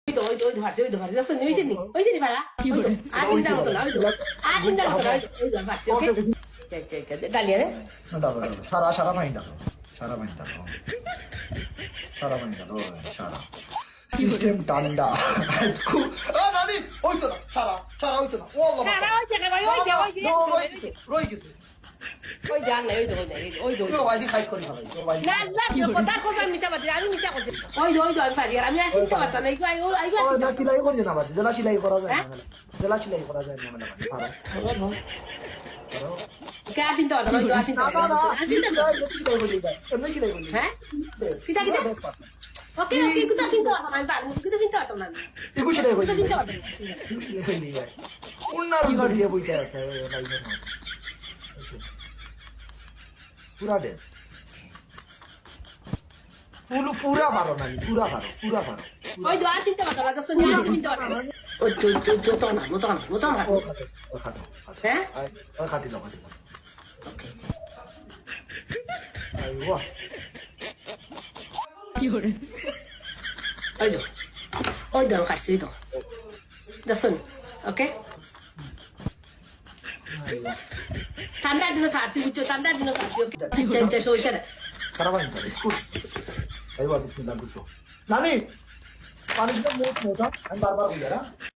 ওই ধরছে দেখছেন হইছে নি পারা আর তিনটার মতো না ওই ধরছে ওকে ডালিয়া রে সারা পানি দাও সারা সিস্টেম ঠান্ডা নানি ওই তো না সারা ওই তো না ও বাবা সারা ওই জায়গা ভাই ওই রই গেছে ওই জান নাই ওই ভাই খাই করি ভাই না কথা কথা মিছা বাদ আমি মিছা করছি ওই আমি পারি আর আমি আসি কথা বাদ নাই আইগো ও না সিলাই করি না বাদ জেলা সিলাই করা যায় না জেলা সিলাই করা যায় না ভালো কে আছিন তো ওই তো আছিন তো আছিন তো এমনি সিলাই করি হ্যাঁ কিটা ওকে কিটা আছিন তো আমি পার কিটা চিন্তা করতাম না এগু সিলাই করি চিন্তা করতাম উন্নার দিয়ে বইতে আছে পুরা ড্রেস পুরা ভালো নাই পুরা ভালো ওই তো আছিন তো কথা লাগছ না আমি চিন্তা করতাম ওই তো মতো না হ্যাঁ ওই খাটি না ওকে আইওয়া কি হরে ওই দাও খাচ্ছি তো দেখুন ওকে ঠান্ডার দিনে সারছি বুঝছো ঠান্ডার দিনে সারছি ওকে আচ্ছা সরিষা খারাপ হয় না আইওয়া বিসমিল্লাহ বুঝছো নানি পানিটা মোটা আমি বারবার বলি না